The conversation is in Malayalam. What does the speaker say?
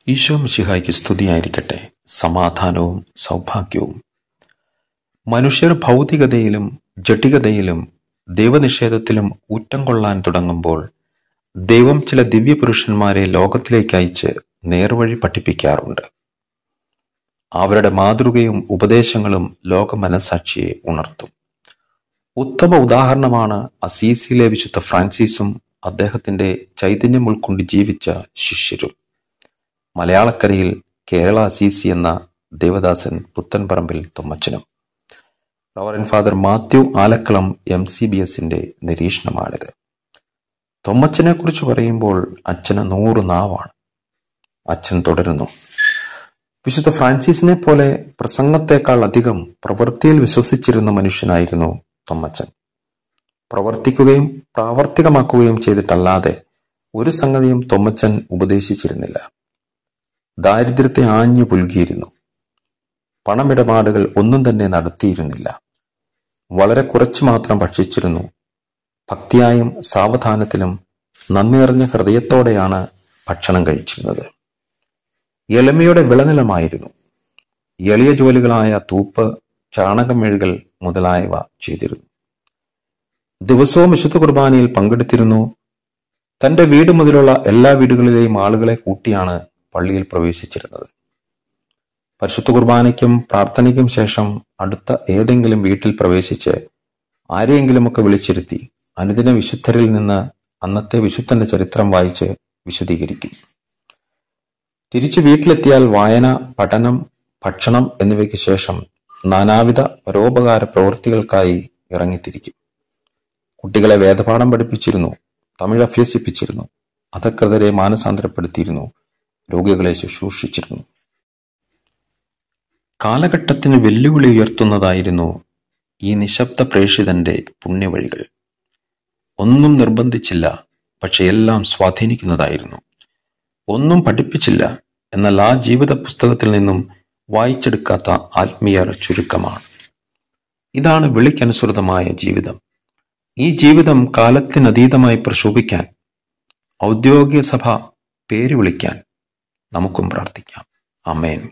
ഈശോ മിശിഹായ്ക്ക് സ്തുതിയായിരിക്കട്ടെ. സമാധാനവും സൗഭാഗ്യവും. മനുഷ്യർ ഭൗതികതയിലും ജഡികതയിലും ദൈവനിഷേധത്തിലും ഊറ്റം കൊള്ളാൻ തുടങ്ങുമ്പോൾ ദൈവം ചില ദിവ്യപുരുഷന്മാരെ ലോകത്തിലേക്ക് അയച്ച് നേർവഴി പഠിപ്പിക്കാറുണ്ട്. അവരുടെ മാതൃകയും ഉപദേശങ്ങളും ലോക മനസാക്ഷിയെ ഉണർത്തും. ഉത്തമ ഉദാഹരണമാണ് അസീസിയിലെ വിശുദ്ധ ഫ്രാൻസിസും അദ്ദേഹത്തിന്റെ ചൈതന്യം ഉൾക്കൊണ്ട് ജീവിച്ച ശിഷ്യരും. മലയാളക്കരയിൽ കേരള അസീസി എന്ന ദേവദാസൻ പുത്തൻപറമ്പിൽ തൊമ്മച്ചനും. റവറൻഡ് ഫാദർ മാത്യു ആലക്കളം MCBSന്റെ നിരീക്ഷണമാണിത്. തൊമ്മച്ചനെ കുറിച്ച് പറയുമ്പോൾ അച്ഛന് 100 നാവാണ്. അച്ഛൻ തുടരുന്നു: വിശുദ്ധ ഫ്രാൻസിസിനെ പോലെ പ്രസംഗത്തെക്കാൾ അധികം പ്രവൃത്തിയിൽ വിശ്വസിച്ചിരുന്ന മനുഷ്യനായിരുന്നു തൊമ്മച്ചൻ. പ്രവർത്തിക്കുകയും പ്രാവർത്തികമാക്കുകയും ചെയ്തിട്ടല്ലാതെ ഒരു സംഗതിയും തൊമ്മച്ചൻ ഉപദേശിച്ചിരുന്നില്ല. ദാരിദ്ര്യത്തെ ആഞ്ഞു പുൽകിയിരുന്നു. പണമിടപാടുകൾ ഒന്നും തന്നെ നടത്തിയിരുന്നില്ല. വളരെ കുറച്ചു മാത്രം ഭക്ഷിച്ചിരുന്നു. ഭക്തിയായും സാവധാനത്തിലും നന്ദി നിറഞ്ഞ ഹൃദയത്തോടെയാണ് ഭക്ഷണം കഴിച്ചിരുന്നത്. എളിമയുടെ വിളനിലമായിരുന്നു. എളിയ ജോലികളായ തൂപ്പ്, ചാണകമെഴുകൽ മുതലായവ ചെയ്തിരുന്നു. ദിവസവും വിശുദ്ധ കുർബാനയിൽ പങ്കെടുത്തിരുന്നു. തന്റെ വീട് മുതലുള്ള എല്ലാ വീടുകളിലെയും ആളുകളെ കൂട്ടിയാണ് പള്ളിയിൽ പ്രവേശിച്ചിരുന്നത്. പരിശുദ്ധ കുർബാനയ്ക്കും പ്രാർത്ഥനയ്ക്കും ശേഷം അടുത്ത ഏതെങ്കിലും വീട്ടിൽ പ്രവേശിച്ച് ആരെയെങ്കിലുമൊക്കെ വിളിച്ചിരുത്തി അനുദിന വിശുദ്ധരിൽ നിന്ന് അന്നത്തെ വിശുദ്ധന്റെ ചരിത്രം വായിച്ച് വിശദീകരിക്കും. തിരിച്ചു വീട്ടിലെത്തിയാൽ വായന, പഠനം, ഭക്ഷണം എന്നിവയ്ക്ക് ശേഷം നാനാവിധ പരോപകാര പ്രവൃത്തികൾക്കായി ഇറങ്ങിത്തിരിക്കും. കുട്ടികളെ വേദപാഠം പഠിപ്പിച്ചിരുന്നു. തമിഴ് അഭ്യസിപ്പിച്ചിരുന്നു. അധകൃതരെ മാനസാന്തരപ്പെടുത്തിയിരുന്നു. രോഗികളെ ശുശ്രൂഷിച്ചിരുന്നു. കാലഘട്ടത്തിന് വെല്ലുവിളി ഉയർത്തുന്നതായിരുന്നു ഈ നിശബ്ദ പ്രേഷിതന്റെ പുണ്യവഴികൾ. ഒന്നും നിർബന്ധിച്ചില്ല, പക്ഷെ എല്ലാം സ്വാധീനിക്കുന്നതായിരുന്നു. ഒന്നും പഠിപ്പിച്ചില്ല, എന്നാൽ ആ ജീവിത പുസ്തകത്തിൽ നിന്നും വായിച്ചെടുക്കാത്ത ആത്മീയ ചുരുക്കമാണ്. ഇതാണ് വിളിക്കനുസൃതമായ ജീവിതം. ഈ ജീവിതം കാലത്തിനതീതമായി പ്രശോഭിക്കാൻ, ഔദ്യോഗിക സഭ പേര് വിളിക്കാൻ നമുക്കും പ്രാർത്ഥിക്കാം. ആമേൻ.